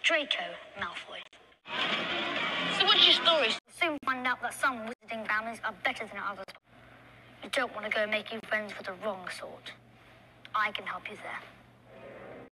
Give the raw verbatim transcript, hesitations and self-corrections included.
Draco Malfoy. So what's your story? You'll soon find out that some wizarding families are better than others. You don't want to go making friends with the wrong sort. I can help you there.